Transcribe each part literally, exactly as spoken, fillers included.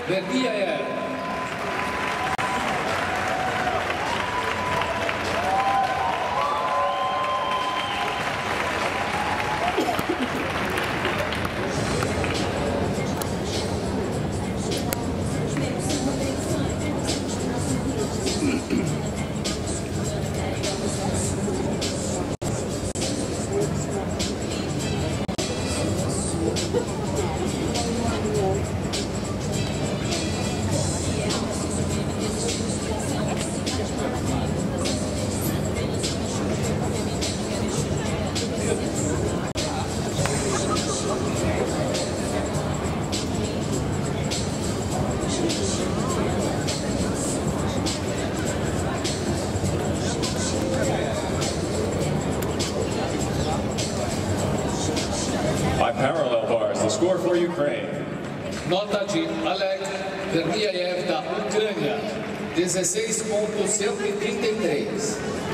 Verdiaev. By parallel bars, the score for Ukraine. Nota de Alek Verdiaev da Ucrânia, dezesseis ponto cento e trinta e três.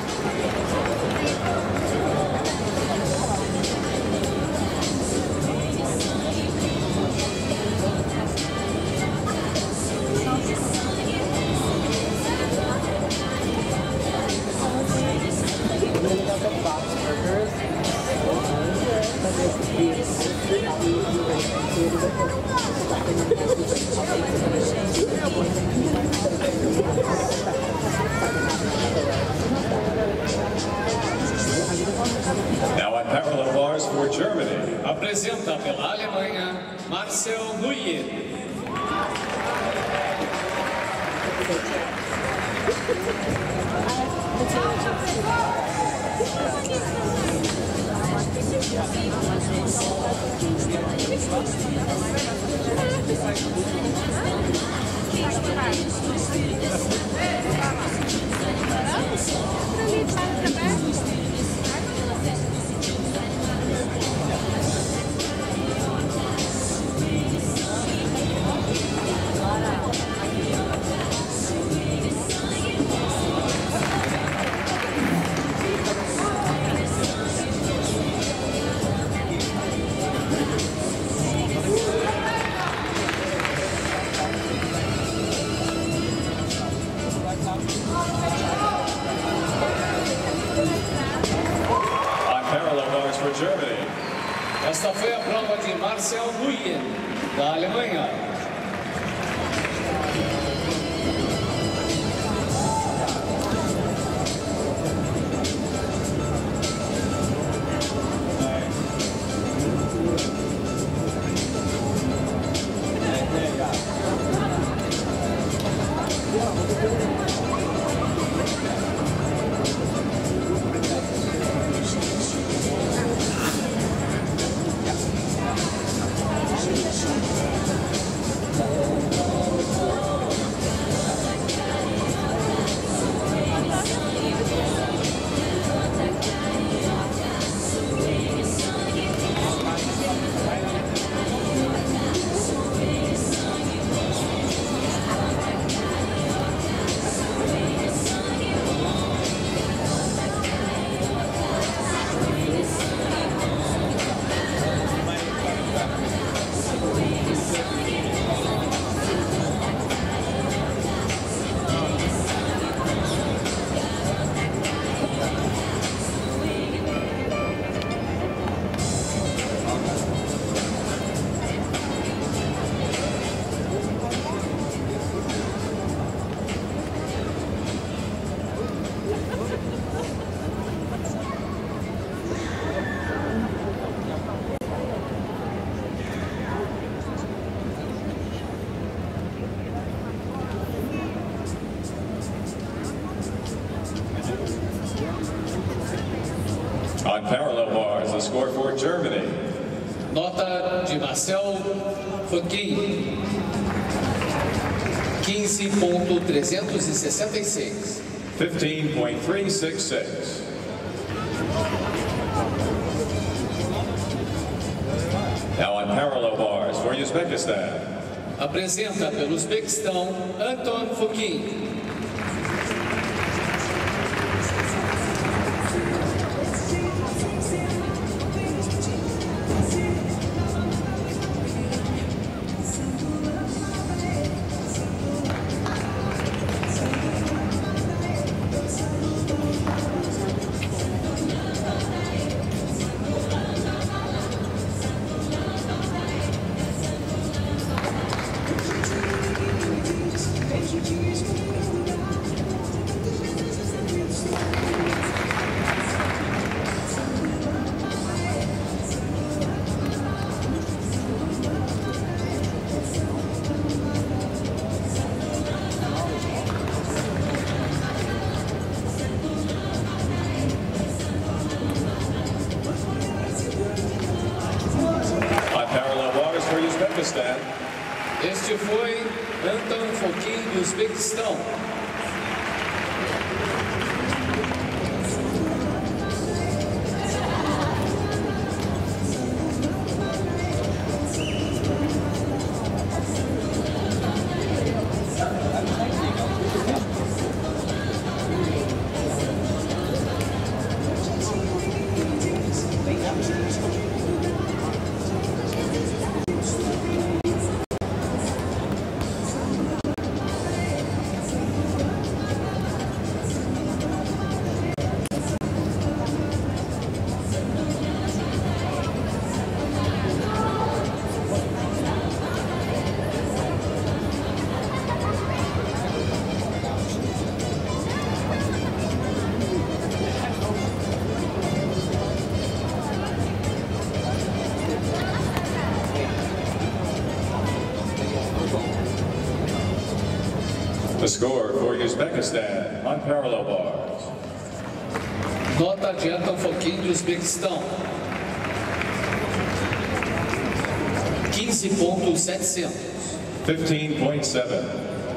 Now on parallel bars for Germany. Apresenta pela Alemanha, Marcel Nguyen. Germany. Esta foi a prova de Marcel Nguyen, da Alemanha. On parallel bars, the score for Germany. Nota de Marcel Nguyen, quinze ponto trezentos e sessenta e seis. fifteen point three six six. Now on parallel bars for Uzbekistan. Apresenta pelo Uzbequistão, Anton Fokin. Uzbekistan. Este foi Anton Fokin, do Uzbequistão. The score for Uzbekistan on parallel bars. Nota de Anton Fokin, do Uzbequistão. quinze ponto setecentos. fifteen point seven.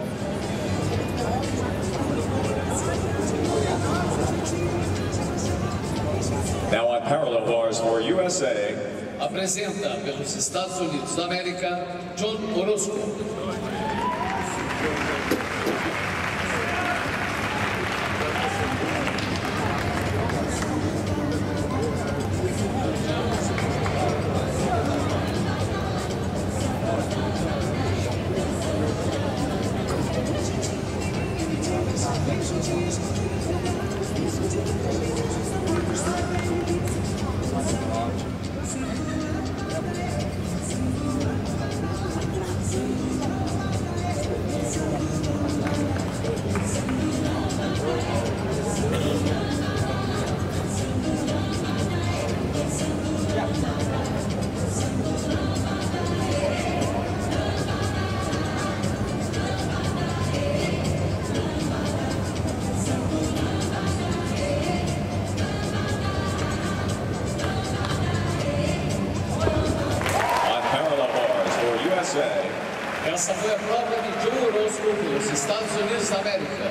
Now on parallel bars for U S A. Apresenta pelos Estados Unidos da América, John Orozco. Essa foi a prova de John Orozco pelos Estados Unidos da América.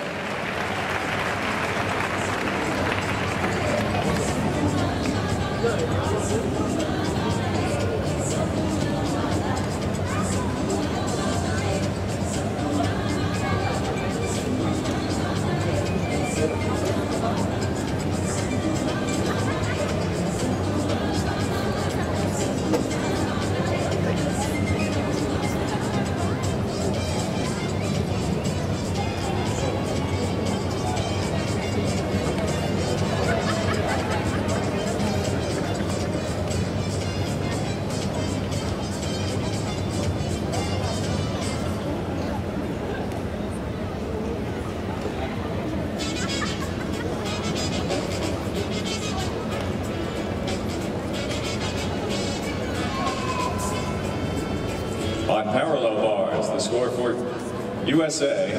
On parallel bars, the score for U S A.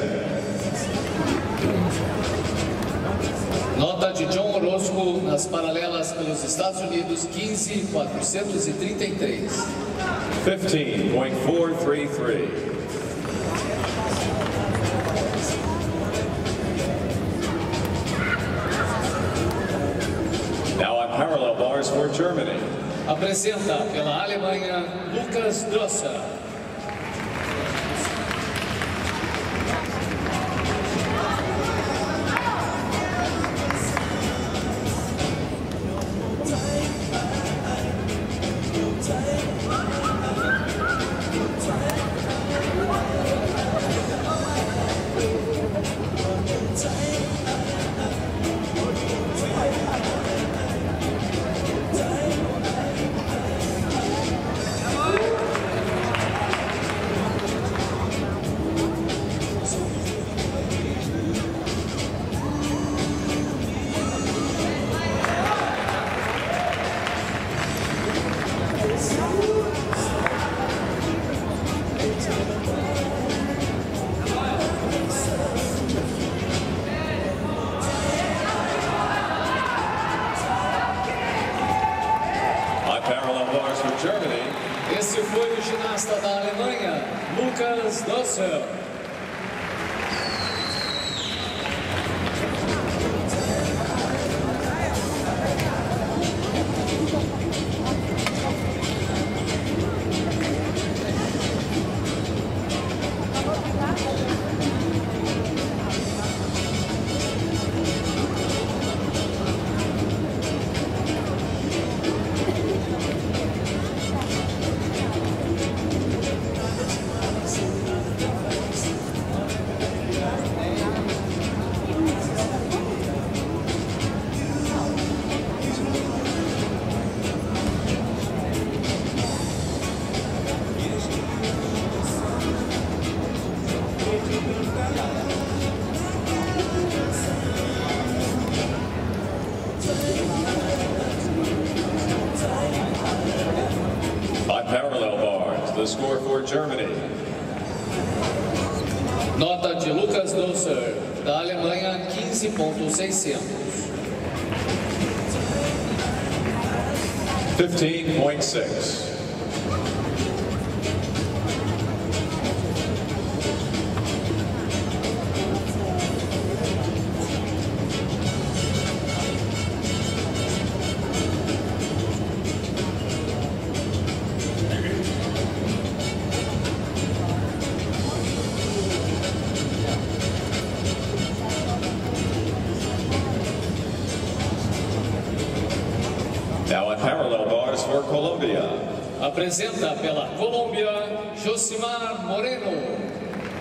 Nota de John Orozco nas paralelas pelos Estados Unidos, quinze mil quatrocentos e trinta e três. fifteen point four three three. Now on parallel bars for Germany. Apresenta pela Alemanha, Lukas Drosser. Lucas Dossel. On parallel bars, the score for Germany. Nota de Lucas Dossel, da Alemanha, quinze ponto seiscentos. fifteen point six. Now on parallel bars for Colombia. Apresenta pela Colômbia, Josimar Moreno.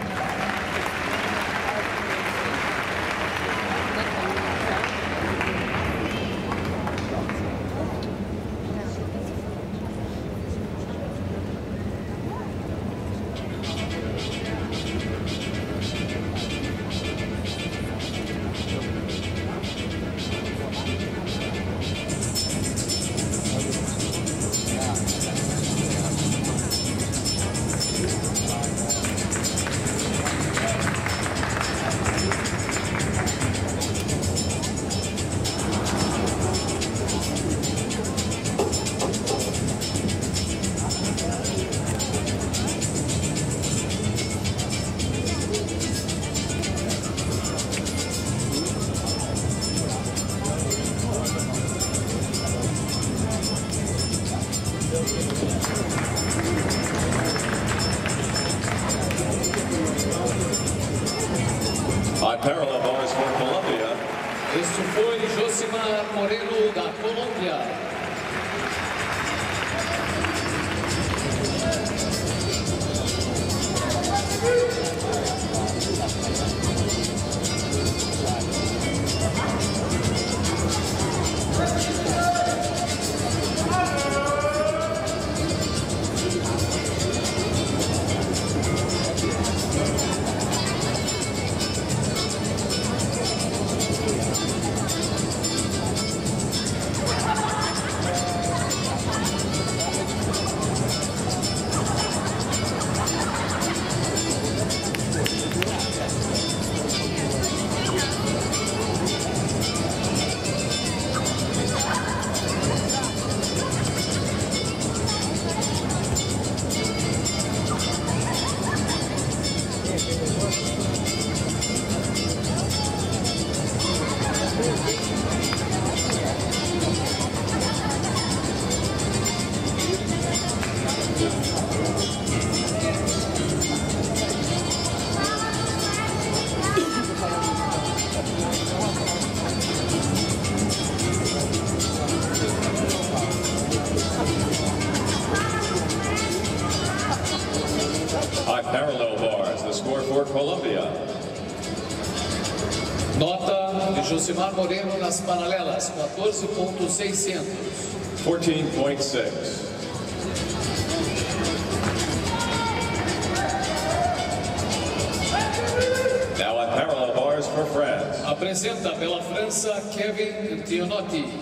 On parallel bars for Colombia. Este foi Josimar Moreno, da Colômbia. On parallel bars, the score for Colombia. Nota de Josimar Moreno nas paralelas, quatorze ponto seiscentos. fourteen point six. Now on parallel bars for France. Apresenta pela França, Kevin Tionotti.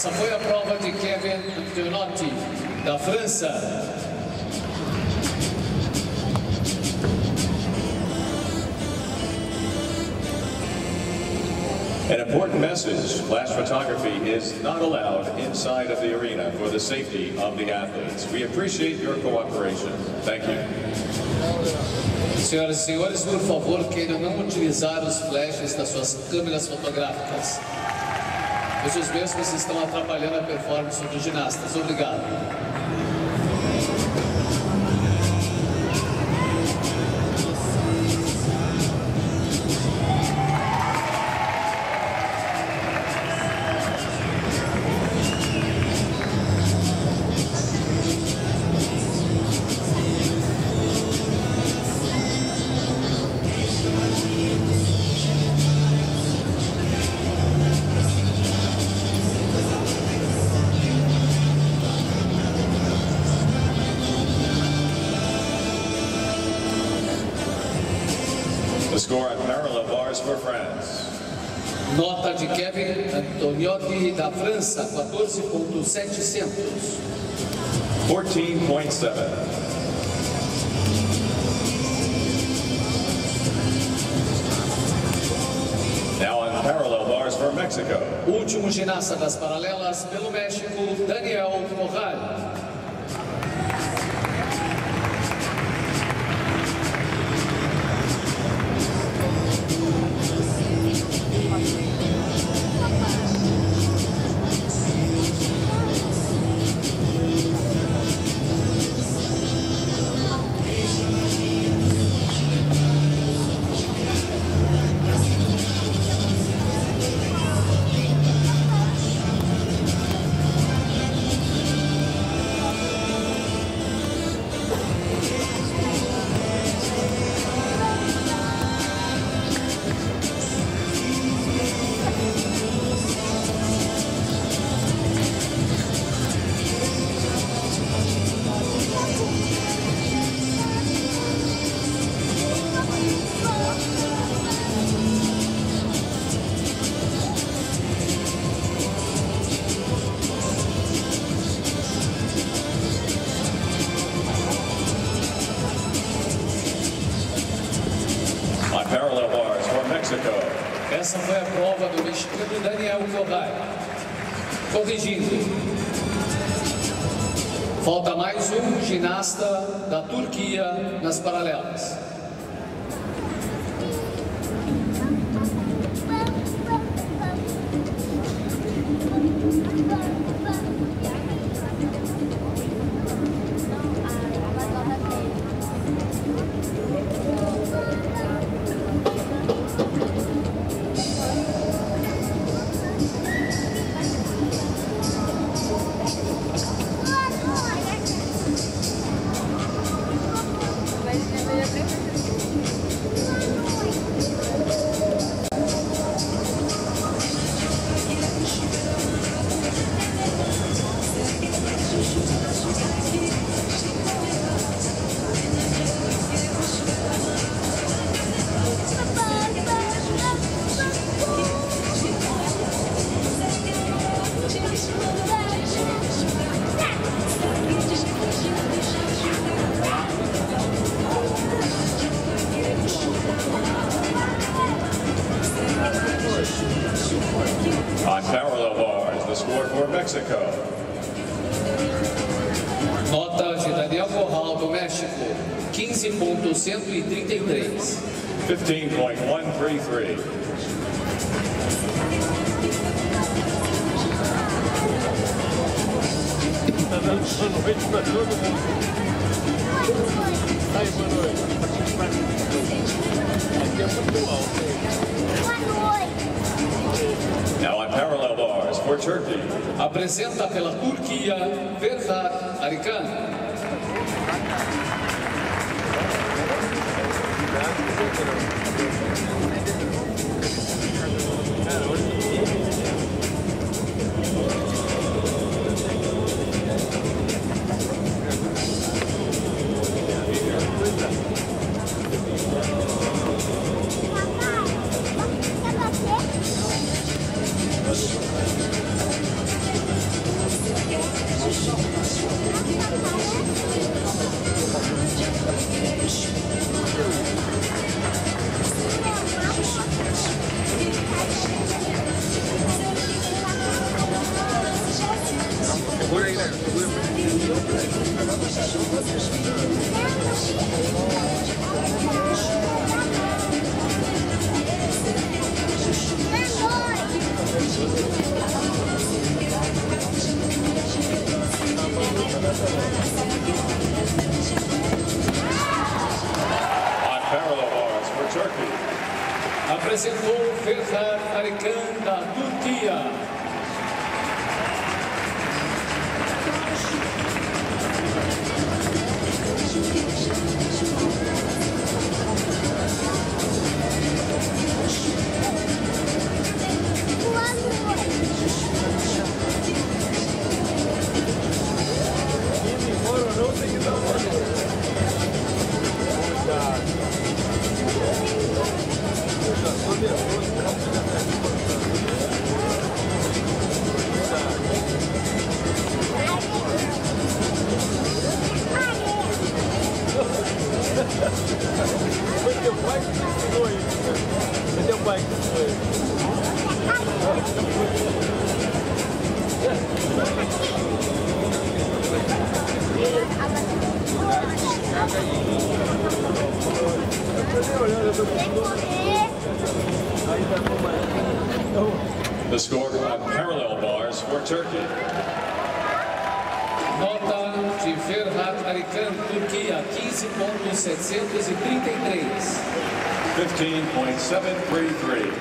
Essa foi a prova de Kevin Antonotti, da França. An important message: flash photography is not allowed inside of the arena for the safety of the athletes. We appreciate your cooperation. Thank you. Senhoras e senhores, por favor, queiram não utilizar os flashes das suas câmeras fotográficas. Esses mesmos estão atrapalhando a performance dos ginastas. Obrigado. The score on parallel bars for France. Nota de Kevin Antonotti, da França, quatorze ponto setecentos. fourteen point seven. Now on parallel bars for Mexico. Último ginasta das paralelas pelo México, Daniel Corral. Parallel bars for Mexico. Essa foi a prova do mexicano Daniel Corral. Corrigindo. Falta mais um ginasta da Turquia nas paralelas. On parallel bars, the score for Mexico. Nota de Daniel Corral, do México, quinze ponto cento e trinta e três. fifteen point one three three. Boa noite para todo mundo. Aí, boa noite. Aqui é muito alto. Boa noite. Now on parallel bars for Turkey. Apresenta pela Turquia, Ferhat Arikan. apresentou Ferhat Arikan, da Turquia. The score on parallel bars for Turkey. Nota de Ferhat Arikan, Turquia, quinze ponto setecentos e trinta e três. fifteen point seven three three.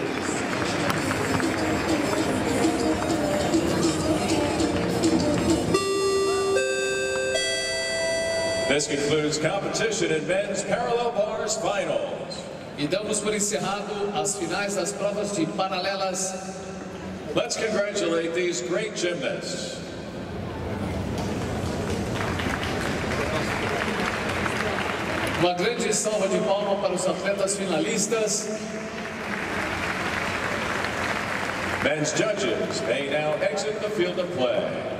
This concludes competition in men's parallel bars finals. E damos por encerrado as finais das provas de paralelas. Let's congratulate these great gymnasts. Uma grande salva de palmas para os atletas finalistas. Men's judges may now exit the field of play.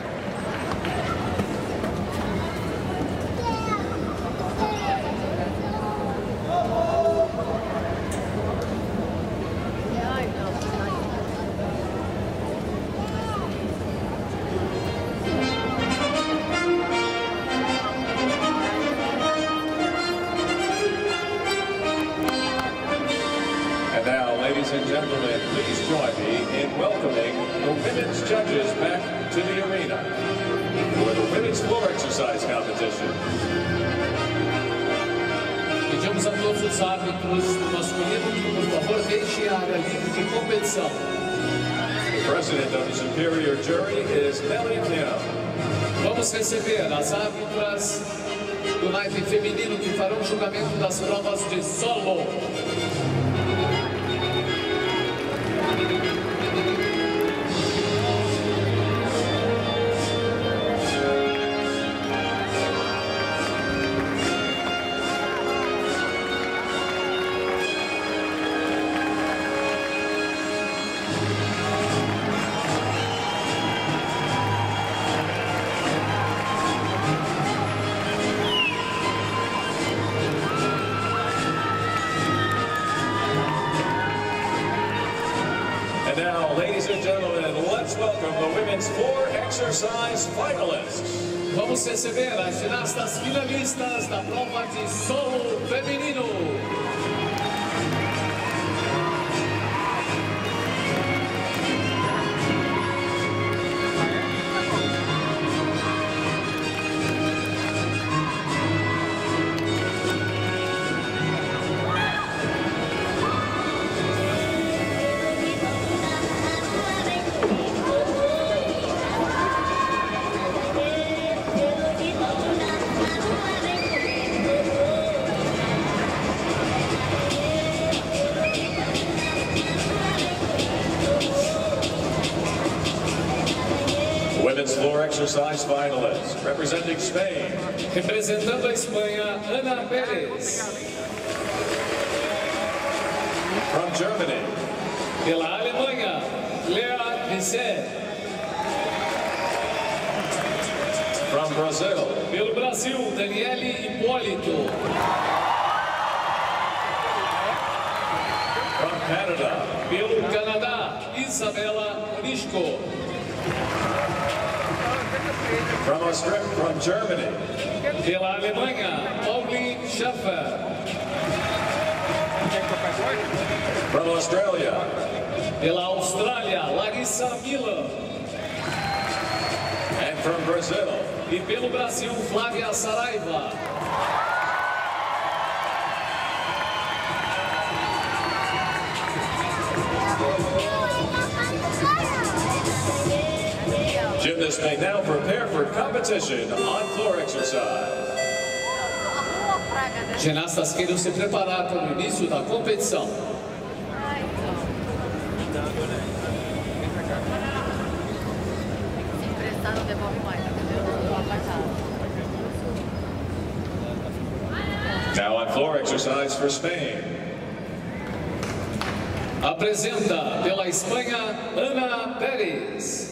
Ladies and gentlemen, please join me in welcoming the women's judges back to the arena for the women's floor exercise competition. Pedimos a todos os árbitros do masculino que, por favor, deixem a área livre de competição. The president of the superior jury is Nelly Leão. Vamos receber as árbitras do naipe feminino que farão o julgamento das provas de solo. And now, ladies and gentlemen, let's welcome the women's floor exercise finalists. Vamos receber as ginastas finalistas da prova de solo feminino. Women's floor exercise finalists, representing Spain. Representando a Espanha, Ana Pérez. From Germany. Pela Alemanha, Lea Visser. From Brazil. Pelo Brasil, Daniele Hipólito. From Canada. Pelo Canadá, Isabela Risco. From Australia, from Germany. Pela Alemanha, Pauline Schaffer. From Australia. Pela Austrália, Larissa Miller. And from Brazil. E pelo Brasil, Flávia Saraiva. Gymnasts may now prepare for competition on floor exercise. Ginastas queiram se preparar para o início da competição. Se emprestar, não devolve mais, entendeu? Now on floor exercise for Spain. Apresenta pela Espanha, Ana Pérez.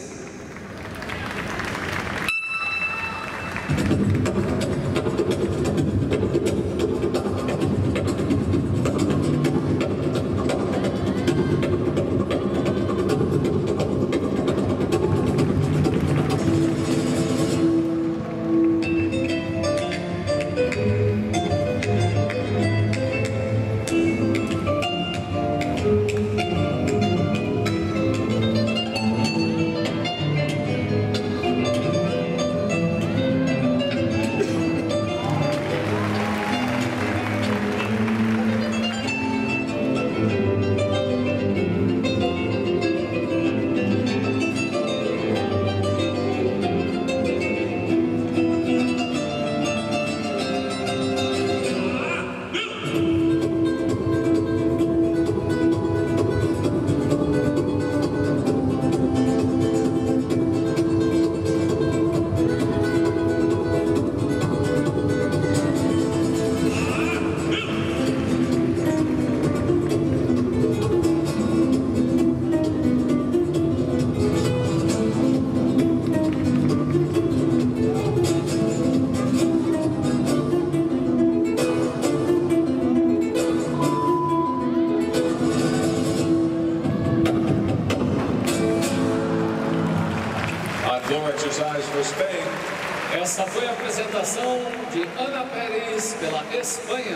Essa foi a apresentação de Ana Pérez pela Espanha.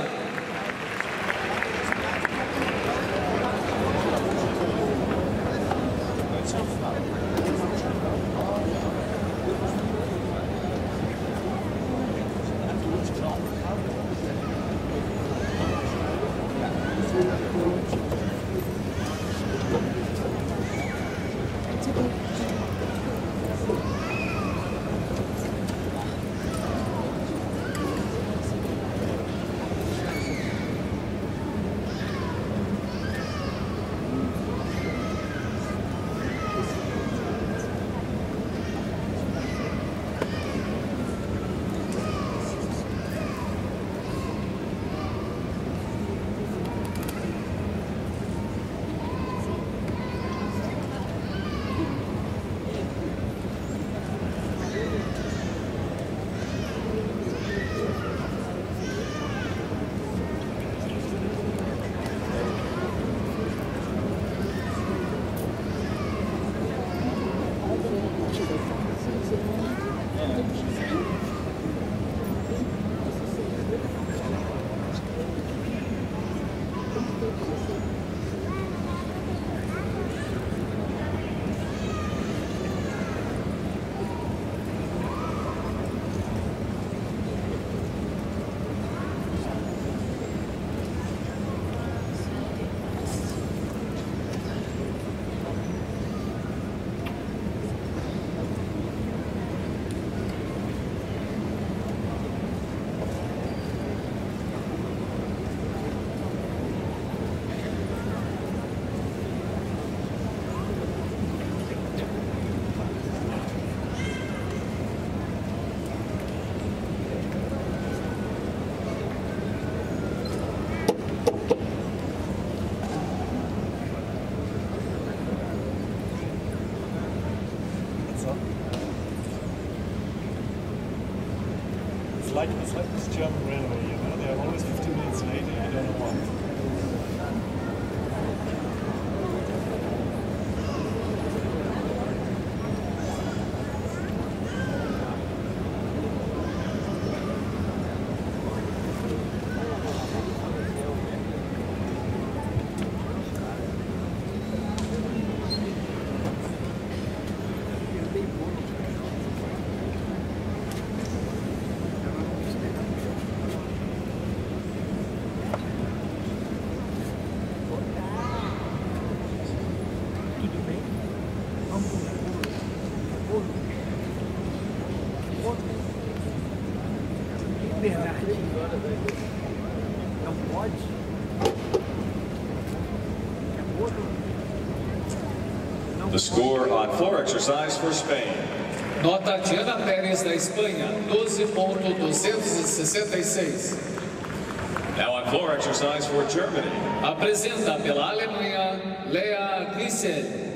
Like, it's like this German railway, you know, they're always fifteen minutes late and you don't know why. The score on floor exercise for Spain. Nota Diana Pérez da Espanha, doze ponto duzentos e sessenta e seis. Now on floor exercise for Germany. Apresenta pela Alemanha, Lea Grissel.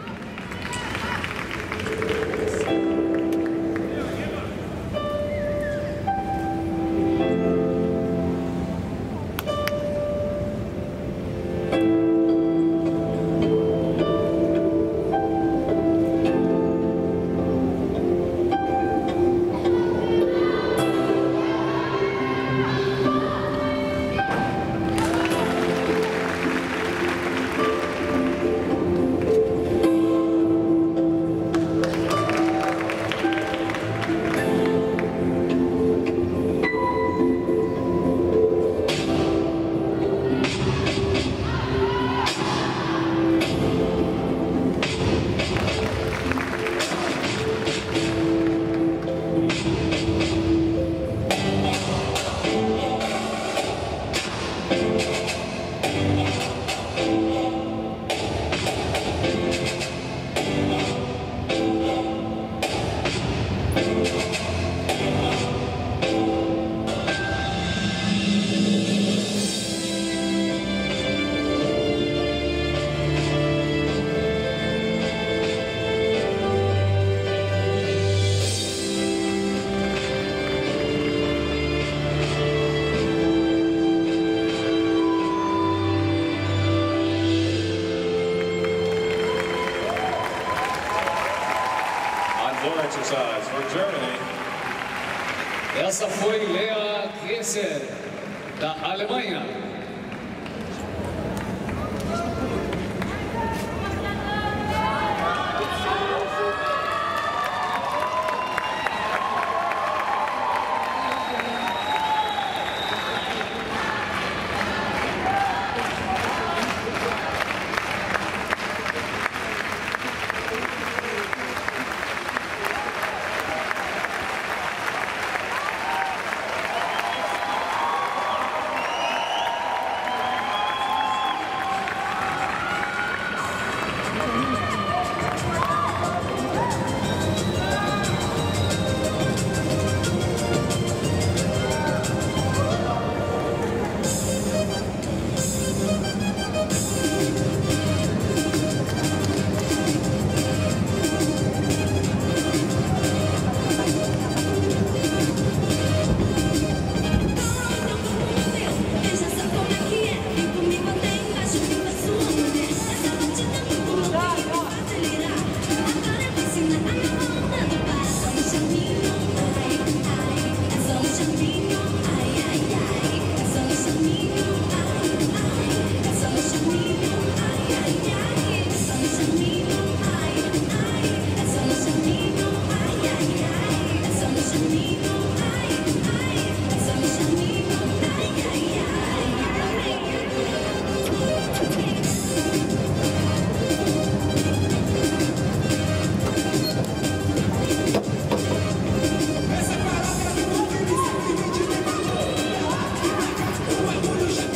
Exercise for Germany. Essa foi Lea Grissel, da Alemanha. Essa parada é movimento, simplesmente legal. O bagulho já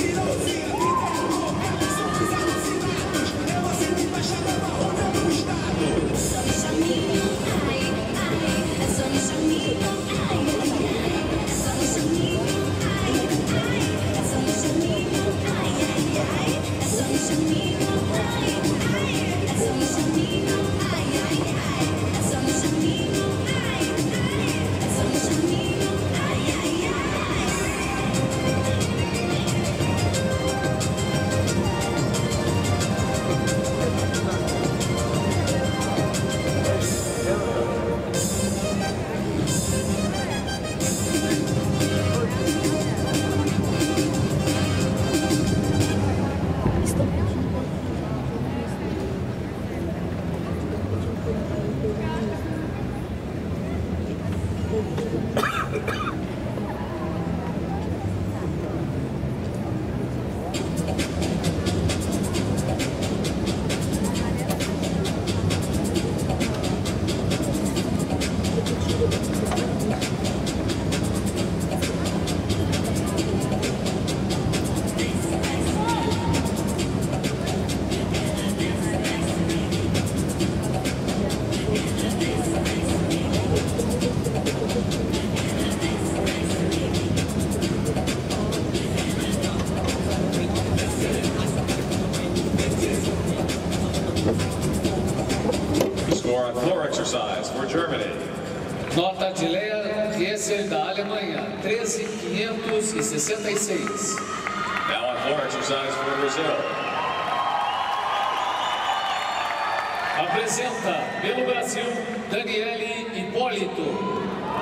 Nota de Lea Riesel da Alemanha, treze mil quinhentos e sessenta e seis. Now on floor exercise for Brazil. Apresenta pelo Brasil Daniele Hipólito.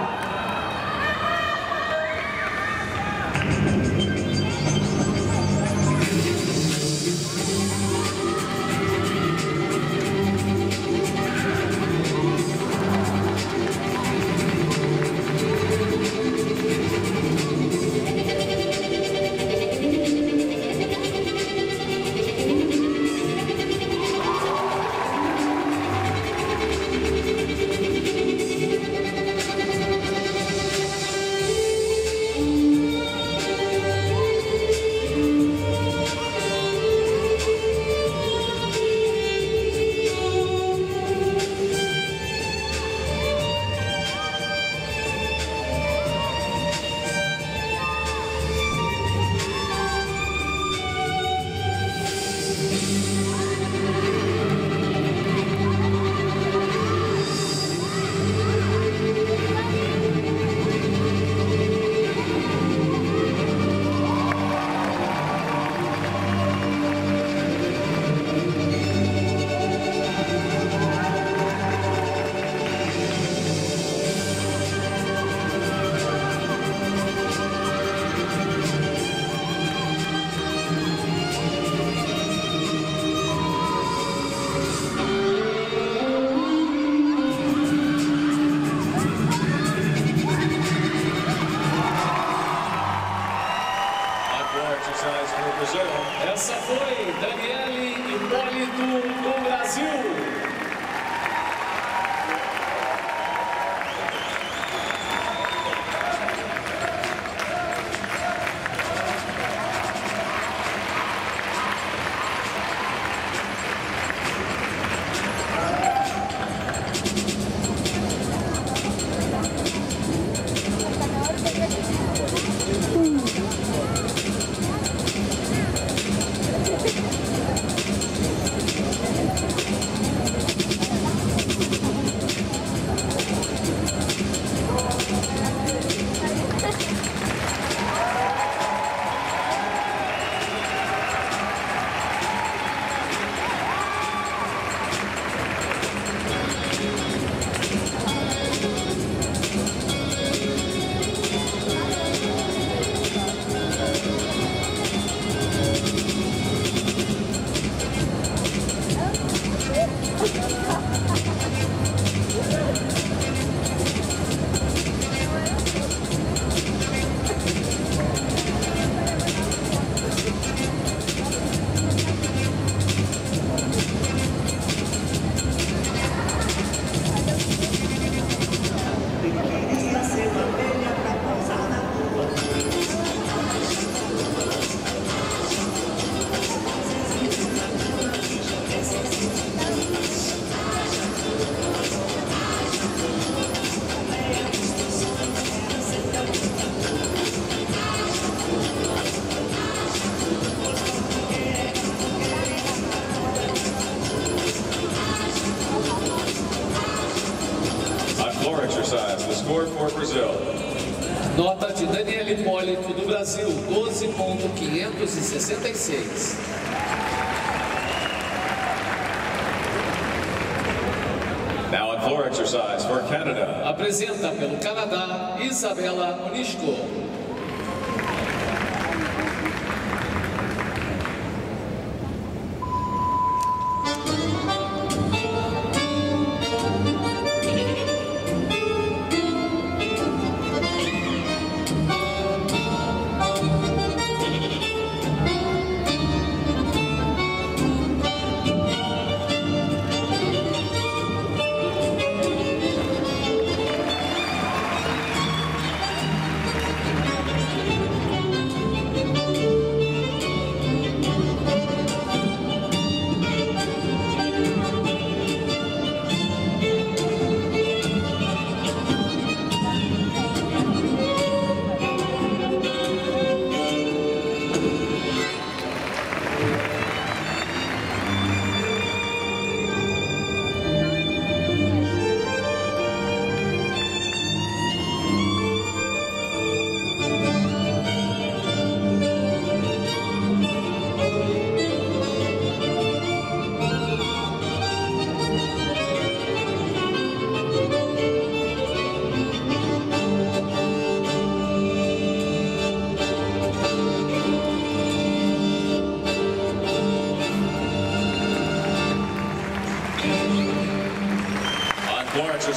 Essa foi Daniele Hipólito do Brasil. Exercise. The score for Brazil. Nota de Daniele Hipólito do Brasil, doze mil quinhentos e sessenta e seis. Now on floor exercise for Canada. Apresenta pelo Canadá Isabela Onisco.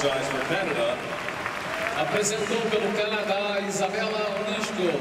exercise for Canada. Apresentou pelo Canadá Isabela Onisco.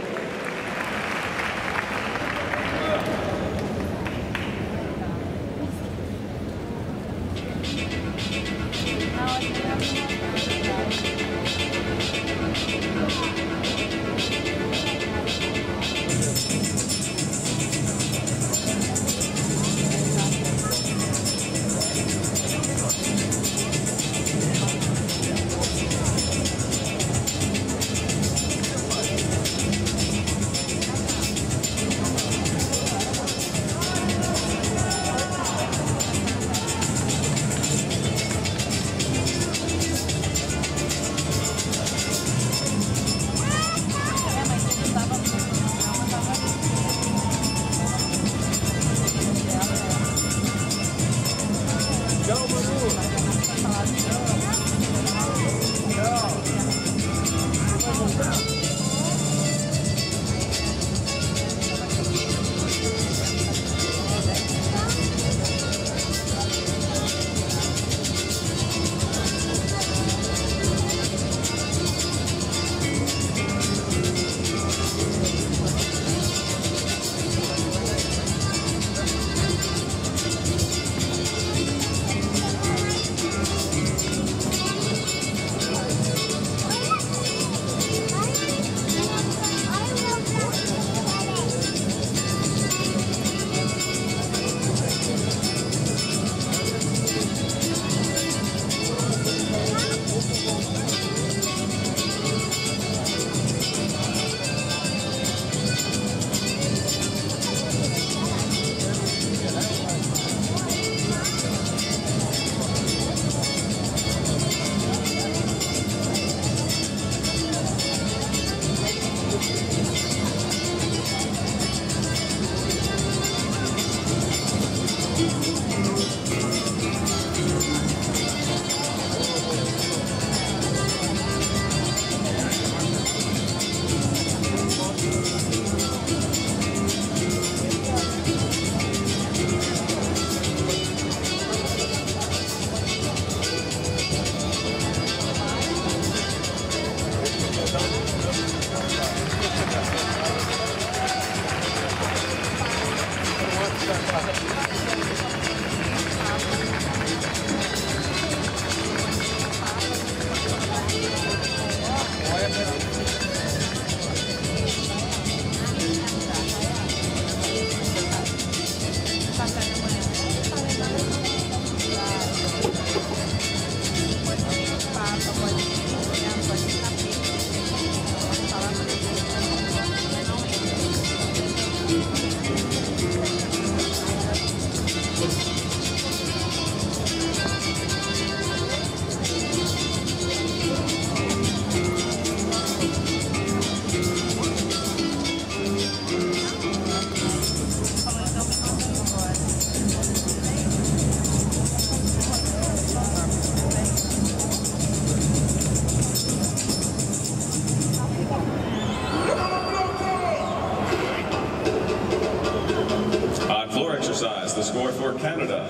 The score for Canada.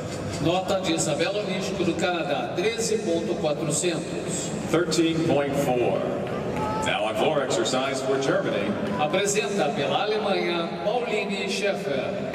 Nota de Isabela Onisco do Canadá, treze ponto quatrocentos. thirteen point four. Now on floor exercise for Germany. Apresenta pela Alemanha, Pauline Schaeffer.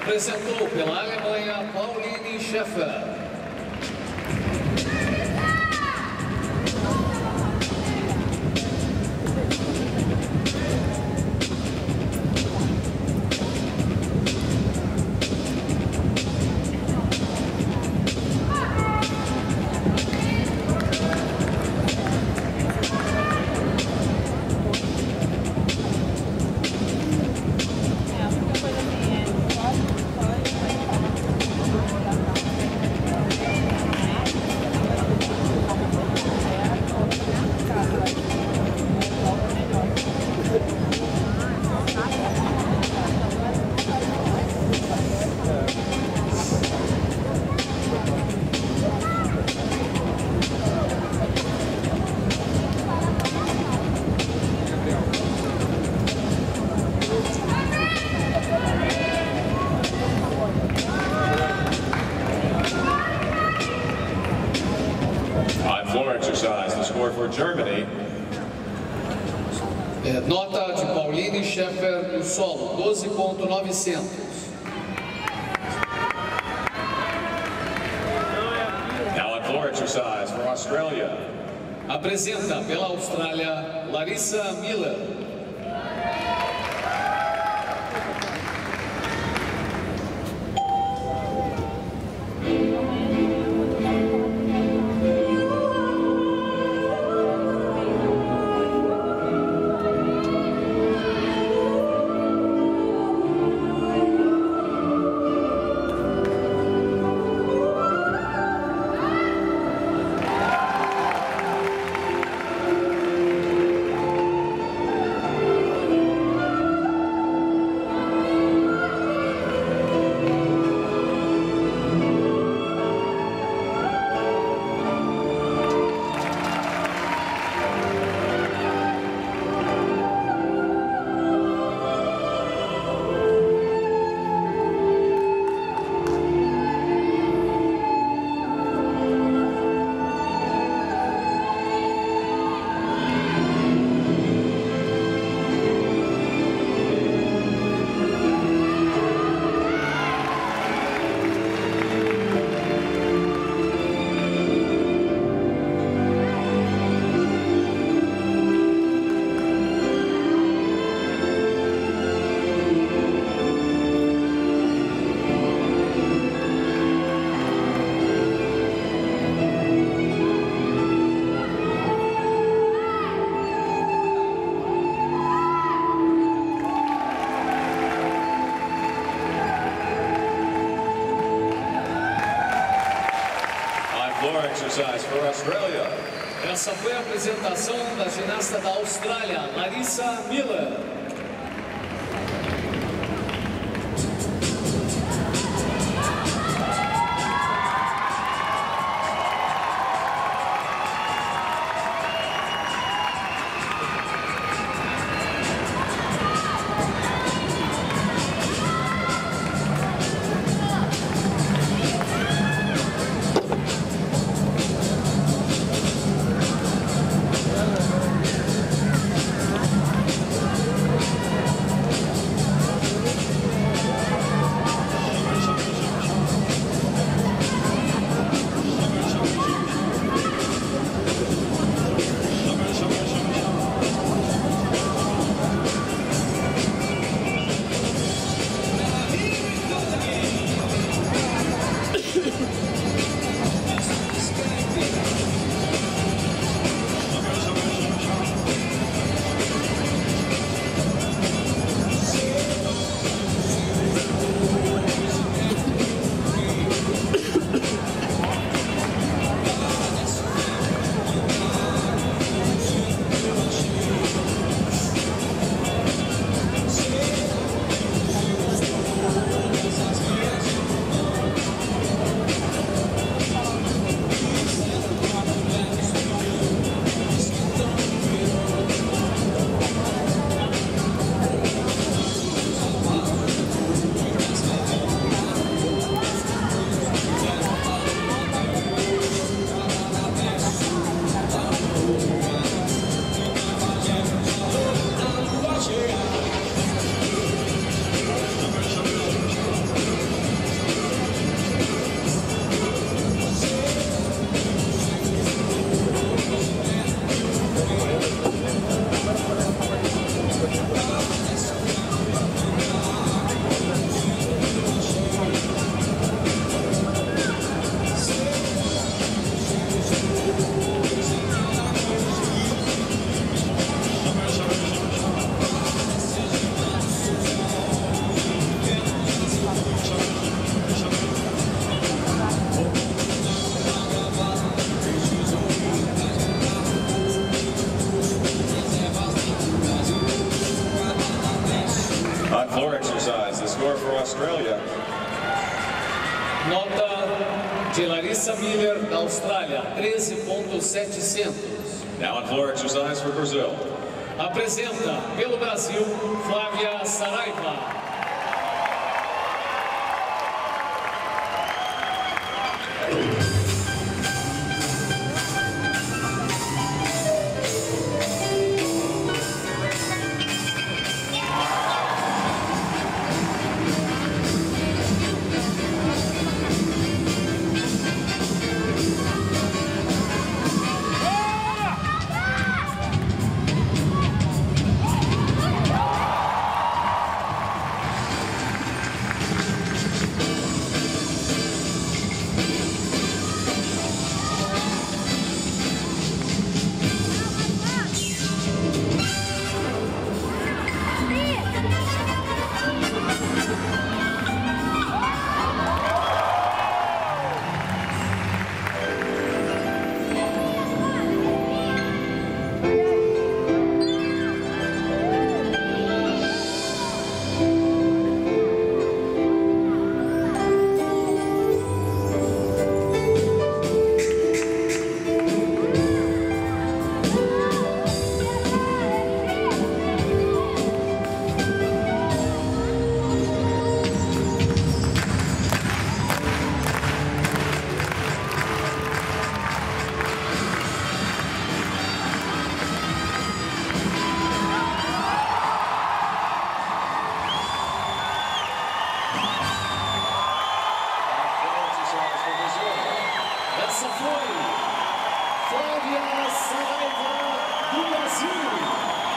Apresentou pela Alemanha Pauline Schäfer. Exercise, the score for Germany. É, nota de Pauline Schäfer no solo, doze ponto novecentos. Now on floor exercise for Australia. Apresenta pela Austrália Larissa Miller. Exercise for Australia. Essa foi a apresentação da ginasta da Austrália, Larissa Miller. Australia. Nota de Larissa Miller, da Austrália, treze ponto setecentos. Now on floor exercise for Brazil. Apresenta, pelo Brasil, Flávia Saraiva. Essa foi Flávia Saraiva, do Brasil.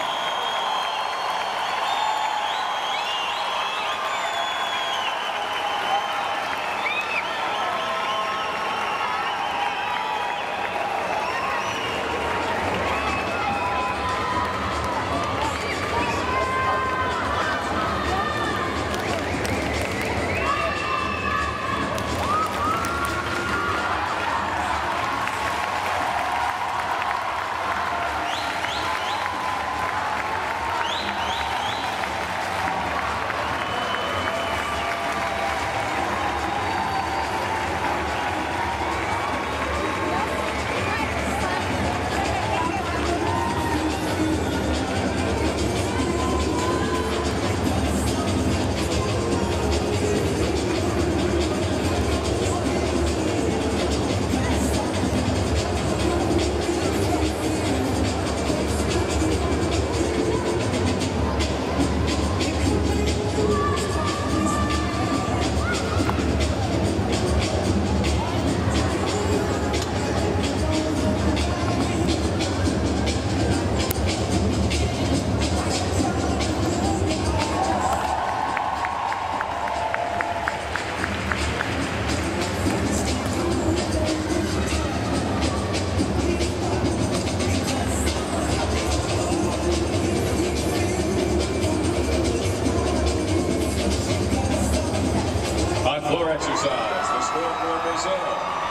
Floor exercise, the score for Brazil.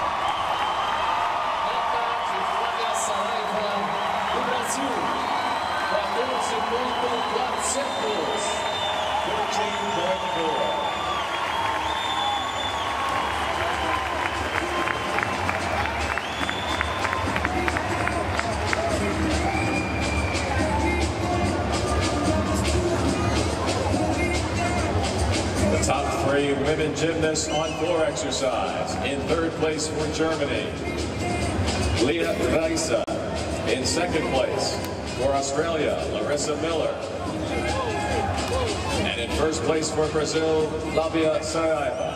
Nota de Flávia Saraiva, do Brasil, quatorze ponto quatrocentos. thirteen point four. The top three women gymnasts on floor exercise. In third place for Germany, Leah Reisa. In second place for Australia, Larissa Miller. And in first place for Brazil, Flávia Saraiva.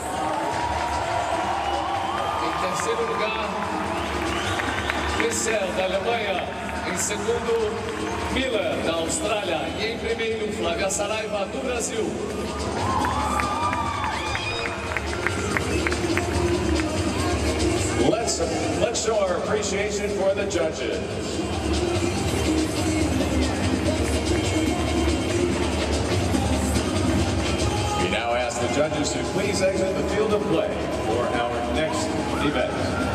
Em terceiro lugar, Krissel, da Alemanha. Em segundo, Miller, da Austrália. E em primeiro, Flávia Saraiva, do Brasil. Let's, let's show our appreciation for the judges. We now ask the judges to please exit the field of play for our next event.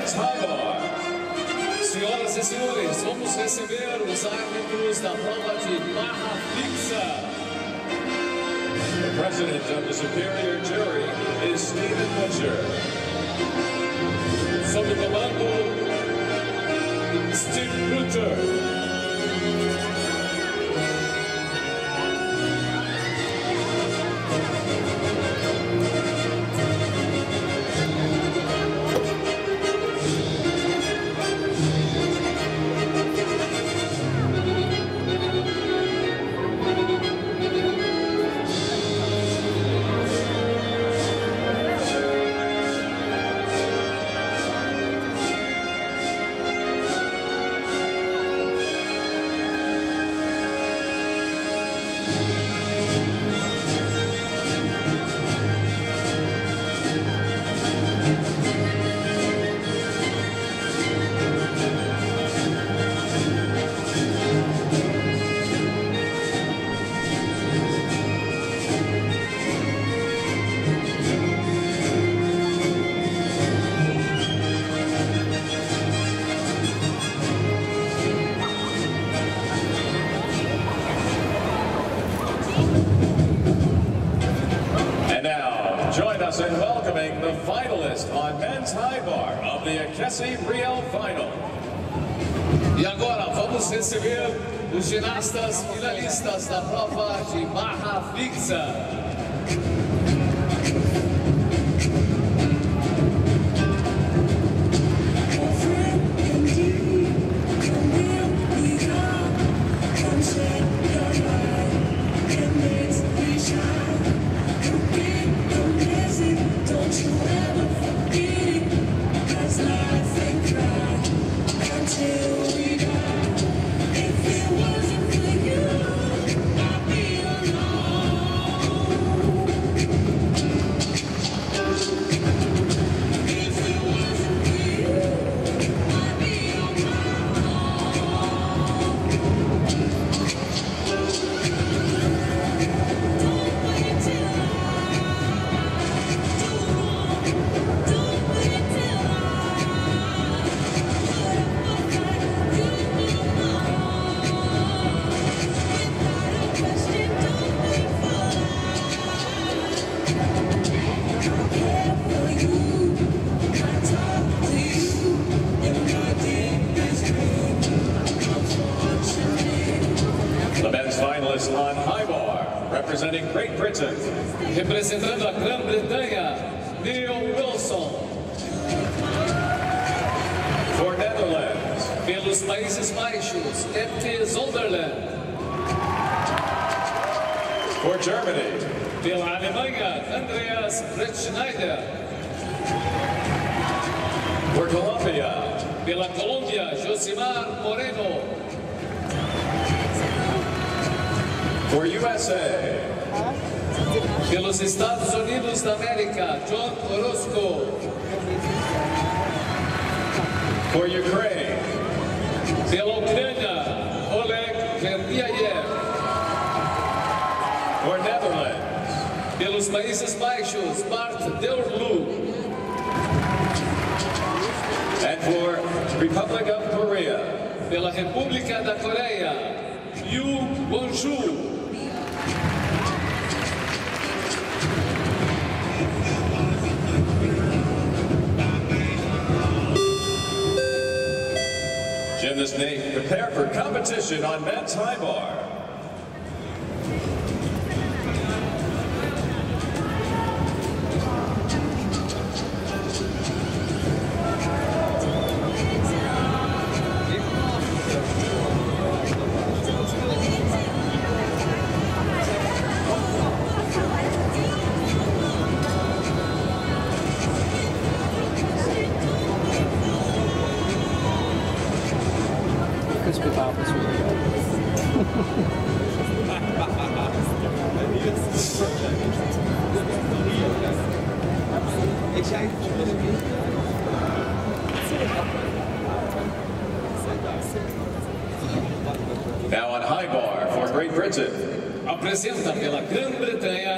men's high bar. Senhoras e senhores, vamos receber os árbitros da prova de barra fixa. The president of the superior jury is Stephen Butcher. Sob o comando, Steve Butcher. Join us in welcoming the finalist on men's high bar of the Akesi Real Final. E agora vamos receber os ginastas finalistas da prova de barra fixa. On high bar, representing Great Britain. Representando a Grã-Bretanha, Neil Wilson. For Netherlands. Pelos Países Baixos, F T Zonderland. For Germany. Pela Alemanha, Andreas Brettschneider. For Colombia. Pela Colômbia, Josimar Moreno. For U S A. Pelos Estados Unidos da América, John Orozco. For Ukraine. Pela Ucrânia, Oleg Verdiayev. For Netherlands. Pelos Países Baixos, Bart Deurlu. And for Republic of Korea. Pela República da Coreia, Yu Won-ju. Gymnast Nate, prepare for competition on men's high bar. Crispy Bob is really good. Now on high bar for Great Britain. Apresenta pela Grã-Bretanha,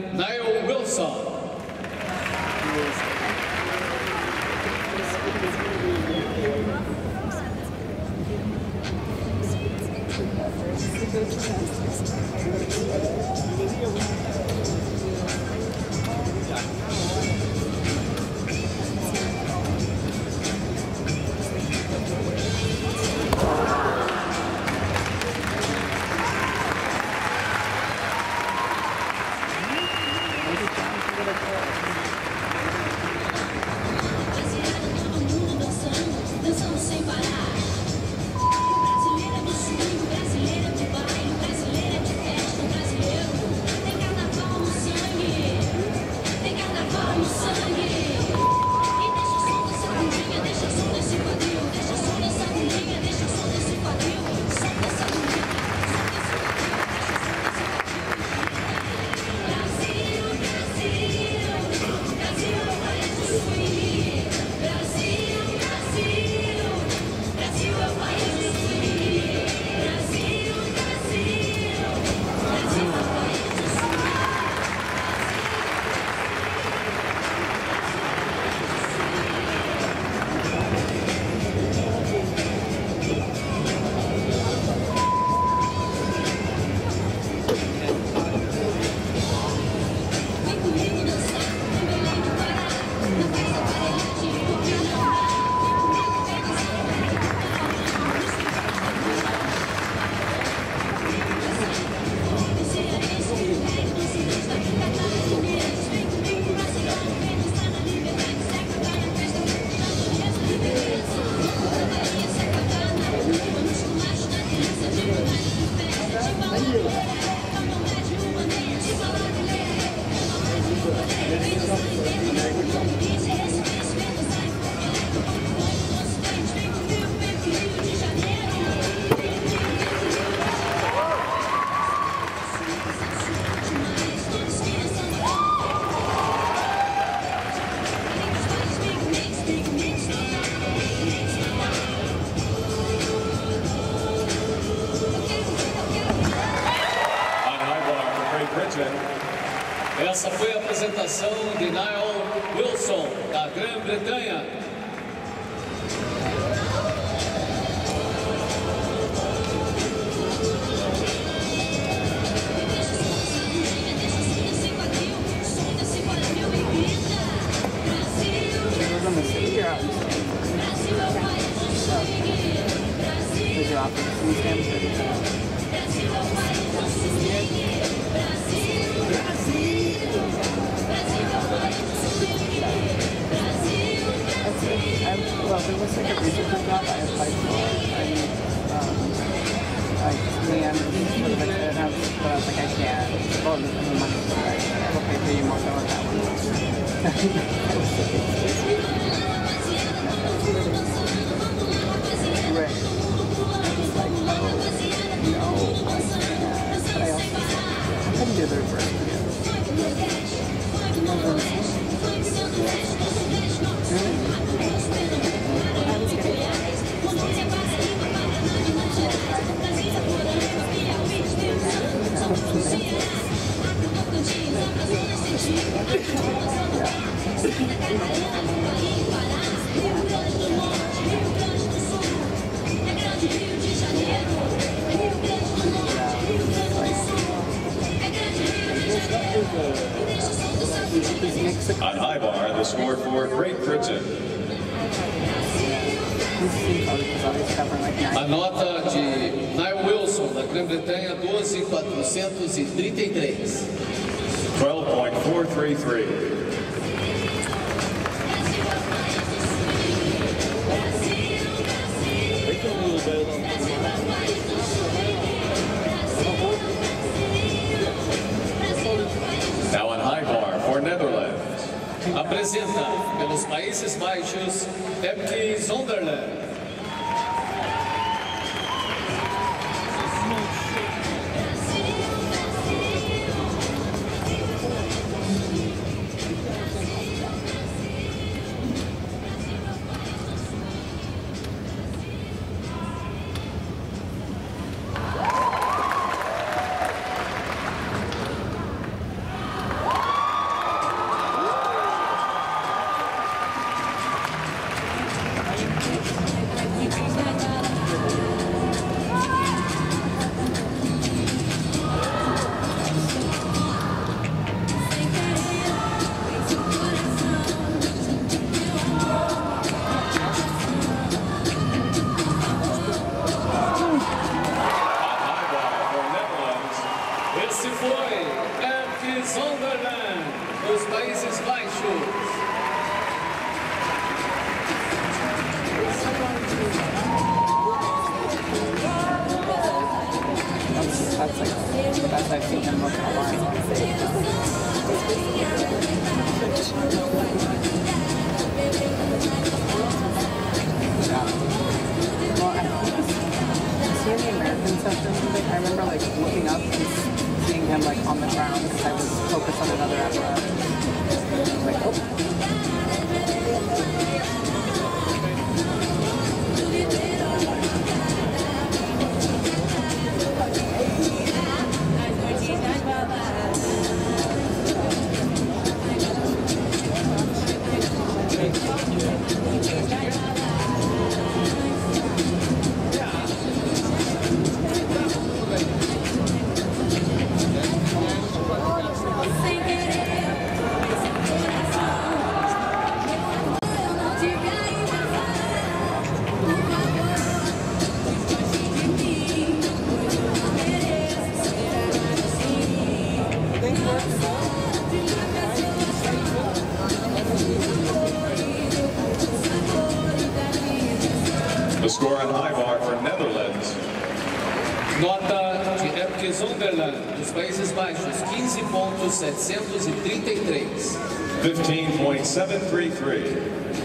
Niall Wilson. Essa foi a apresentação de Niall Wilson, da Grã-Bretanha. Well, there was like a regional job I applied for, and um, like me and sort of like and I was, but I was like, I can't. Well, the, the money was like, I will pay for you more than what that one was. Right. I was like, oh, no, I can't. But I also, I couldn't do the reverse video. On high bar, the score for Great Britain. A nota de Niall Wilson, da Grã-Bretanha, doze mil quatrocentos e trinta e três. twelve point four three three. Now on high bar for Netherlands. Apresenta pelos Países Baixos, Epke Zonderland. The score on high bar for Netherlands. Nota de Epke Zonderland, dos Países Baixos, quinze ponto setecentos e trinta e três. fifteen point seven three three.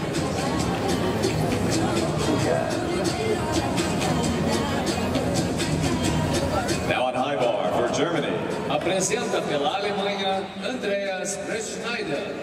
Now on high bar for Germany. Apresenta pela Alemanha, Andreas Brettschneider.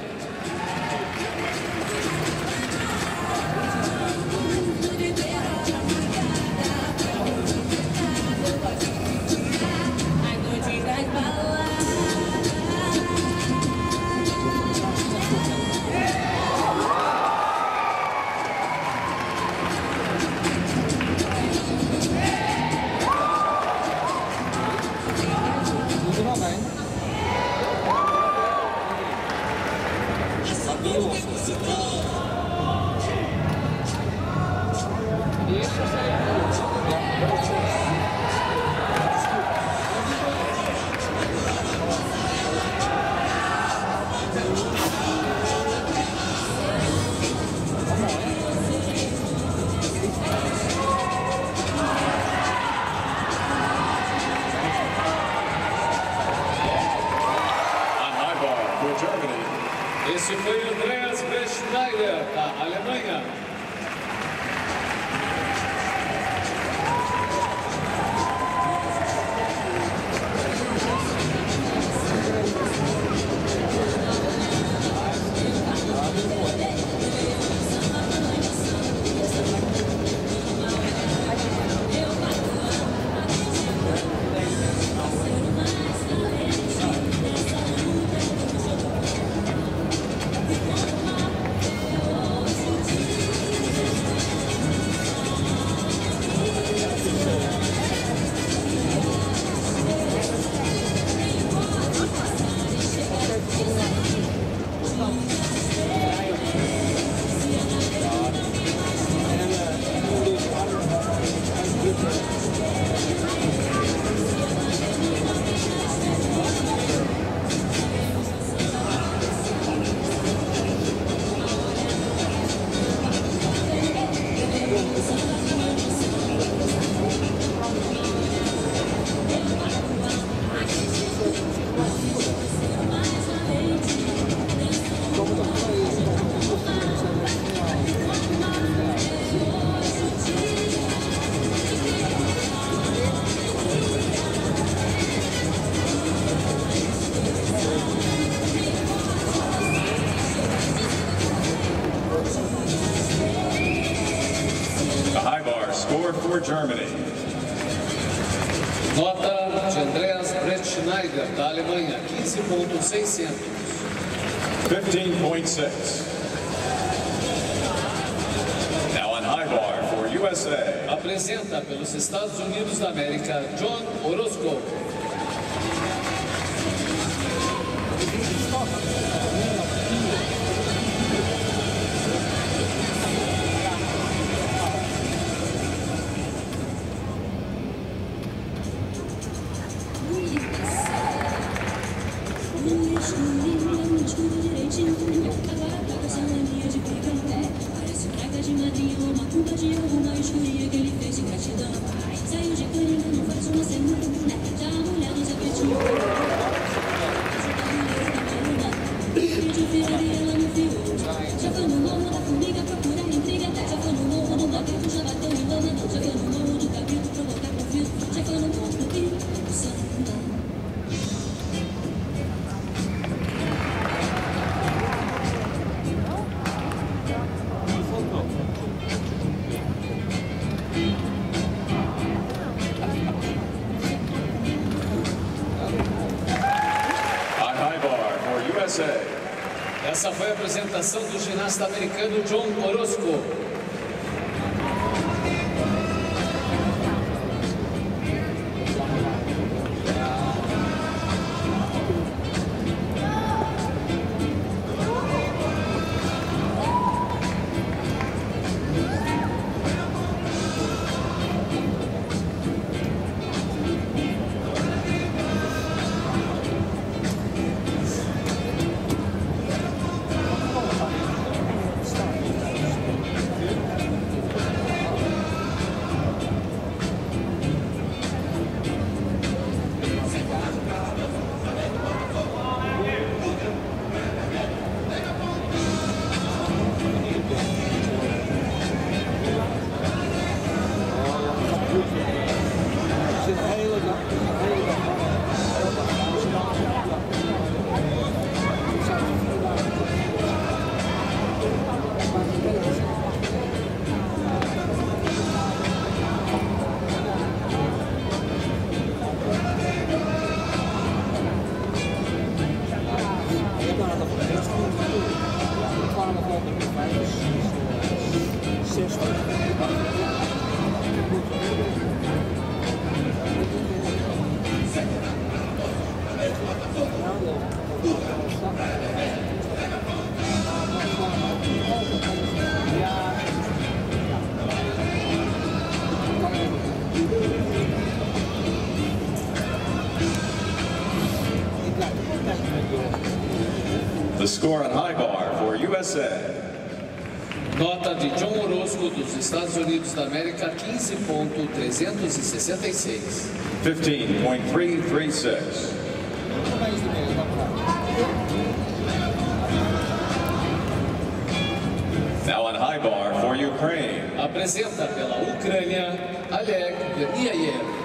Esse foi o Andreas Brettschneider, da Alemanha. Score for Germany. Nota de Andreas Brettschneider, da Alemanha, quinze ponto seiscentos. fifteen point six. Now on high bar for U S A. Apresenta pelos Estados Unidos da América, John Orozco. Essa foi a apresentação do ginasta americano John Orozco. The score on high bar for U S A. Nota de John Orozco dos Estados Unidos da América, quinze ponto trezentos e sessenta e seis. fifteen point three three six. Now on high bar for Ukraine. Apresenta pela Ucrânia, Oleg Verniayev.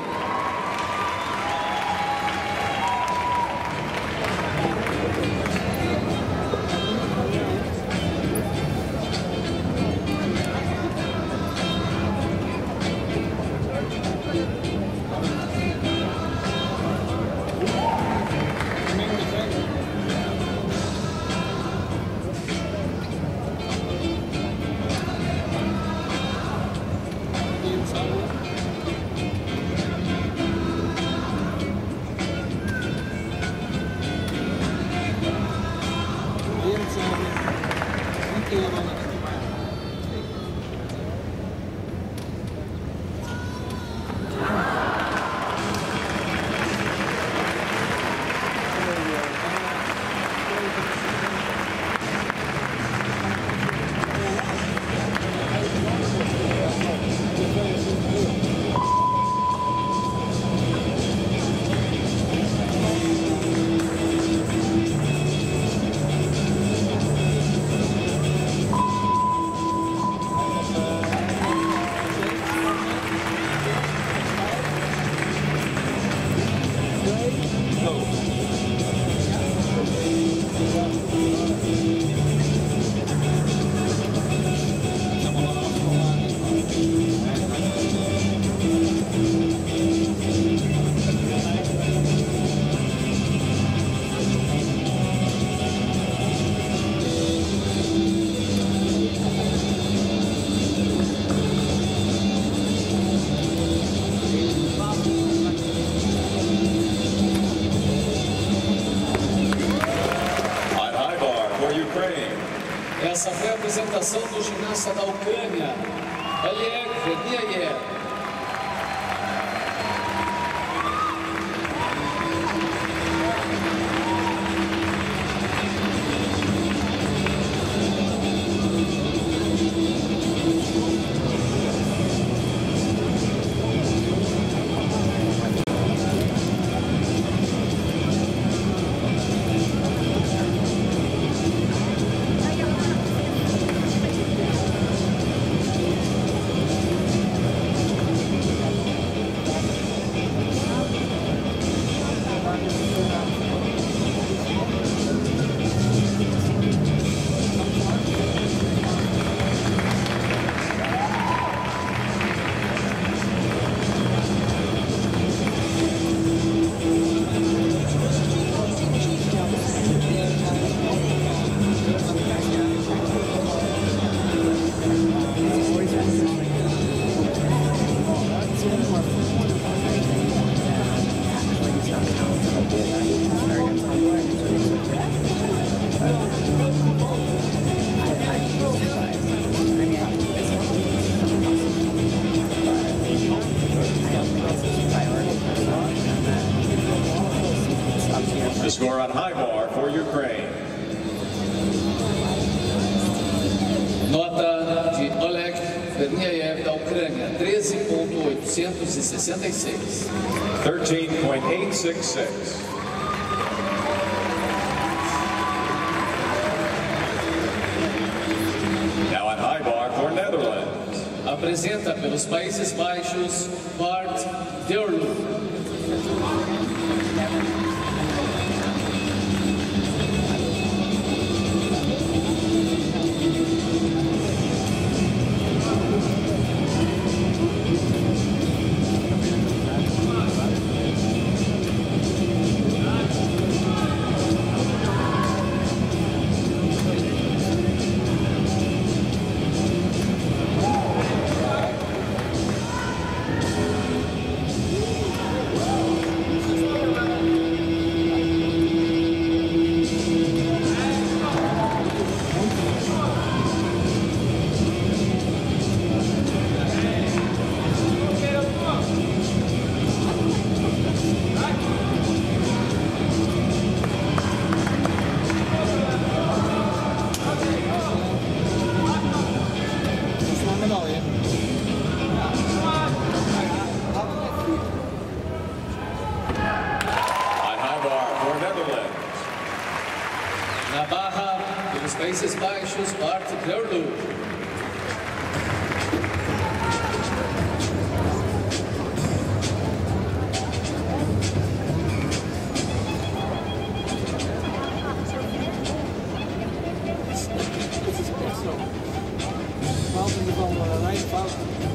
Essa foi a apresentação do ginasta da Ucrânia, Oleg Verniayev. The score on high bar for Ukraine. Nota de Oleg Verniayev da Ucrânia, treze ponto oitocentos e sessenta e seis. thirteen point eight six six. Now on high bar for Netherlands. Apresenta pelos Países Baixos, Bart Deurlu. Baixos, Bart Derlu. Fouten van uh, Rijn Fouten.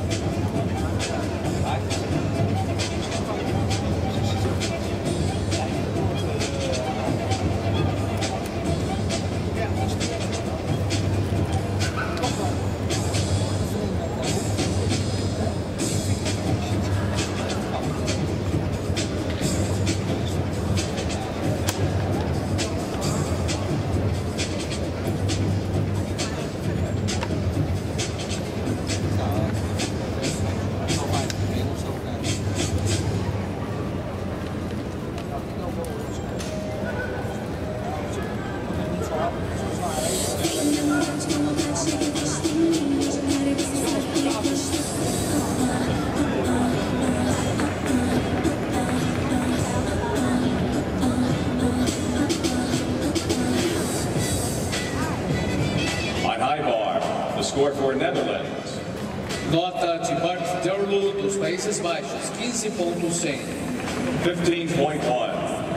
Score for Netherlands. Nota de Bart Derlu dos Países Baixos, quinze ponto cem. fifteen point one.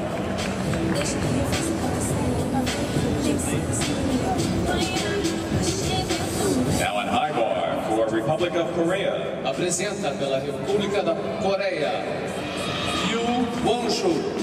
Now in high bar for Republic of Korea. Apresenta pela República da Coreia, Yu Won-shu.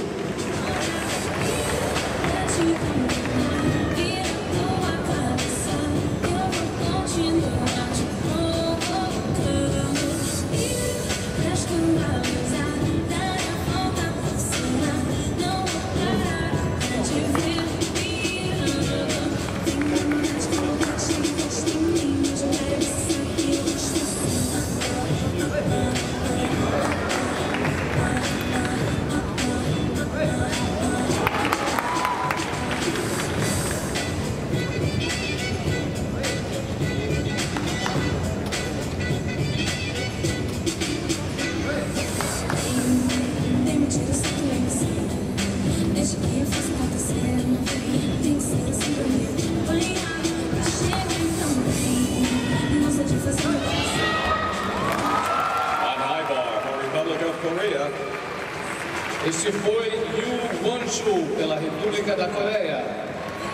Este foi Yu Won-shu pela República da Coreia.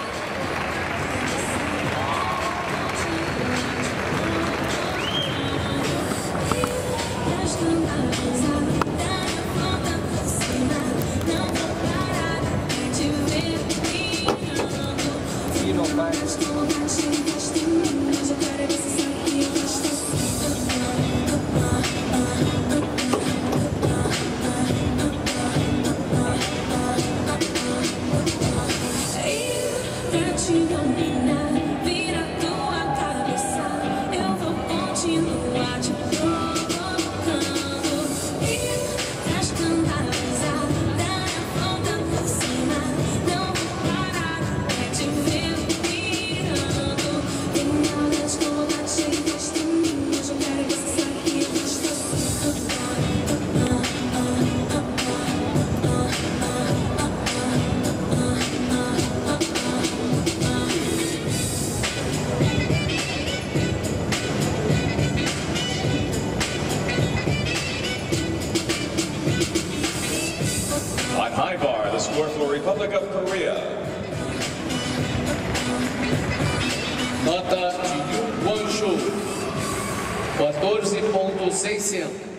High bar, the score for Republic of Korea. Nota de Yu Won-shu, quatorze ponto seiscentos.